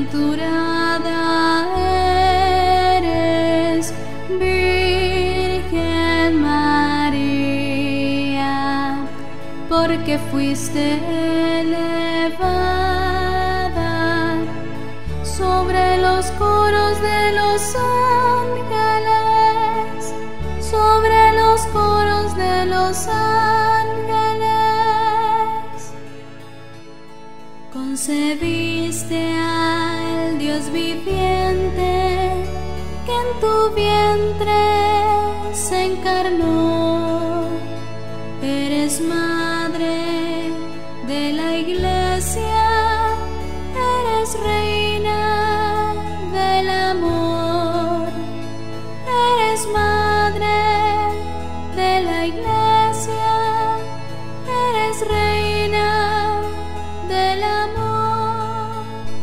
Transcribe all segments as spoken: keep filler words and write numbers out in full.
Bienaventurada eres, Virgen María, porque fuiste elevada sobre los coros de los ángeles, sobre los coros de los ángeles. Concebiste al Dios viviente, que en tu vientre se encarnó. Eres madre de la Iglesia, eres reina del amor. Eres madre de la Iglesia, eres reina del amor.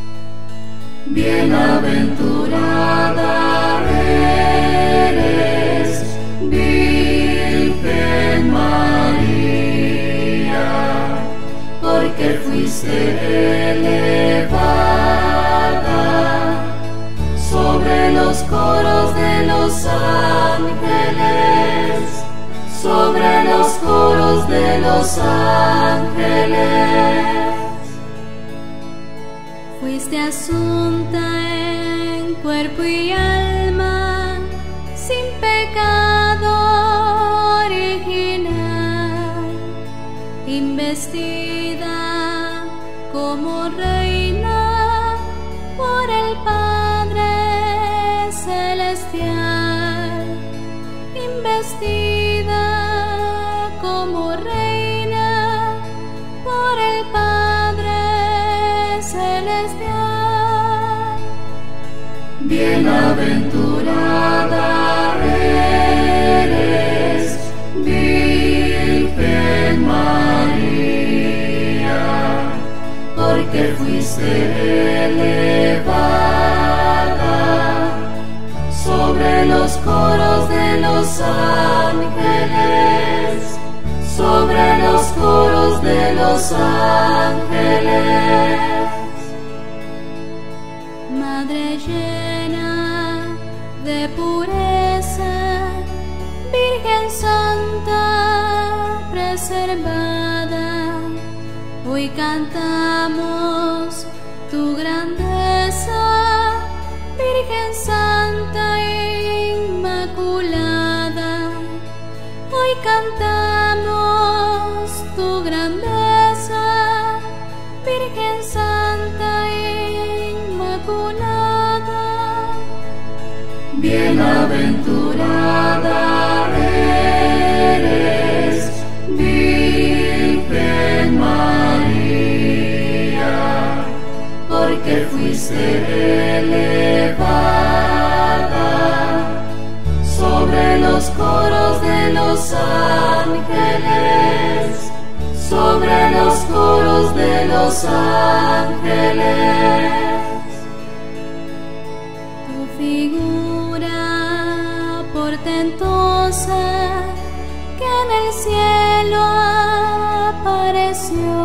Bienaventurada eres, Virgen María, porque fuiste elevada sobre los coros de los ángeles, sobre los coros de los ángeles. Fuiste asunta en cuerpo y alma, sin pecado original, investida como reina por el Padre celestial, investida como reina por el Padre celestial. Bienaventurada eres, Virgen María, porque fuiste elevada sobre los coros de los ángeles, sobre los coros de los ángeles. Madre llena de pureza, Virgen Santa preservada, hoy cantamos tu grandeza, Virgen Santa Inmaculada. Hoy cantamos tu grandeza, Virgen Santa Inmaculada. Bienaventurada eres, Virgen María, porque fuiste elevada sobre los coros de los ángeles, sobre los coros de los ángeles. Tu figura portentosa que en el cielo apareció,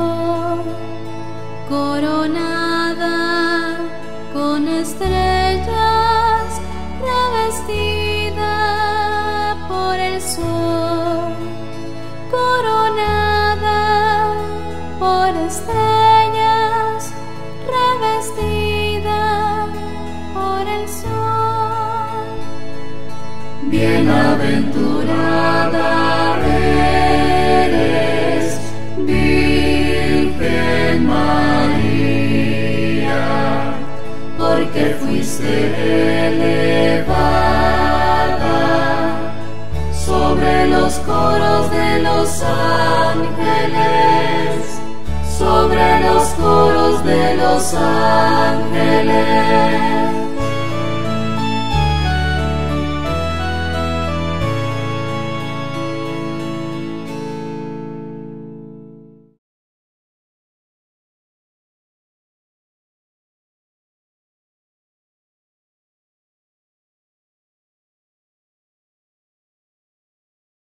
coronada con estrellas, revestida por el sol, coronada por estrellas, revestida por el sol. Bienaventurada eres, Virgen María, porque fuiste elevada sobre los coros de los ángeles, sobre los coros de los ángeles.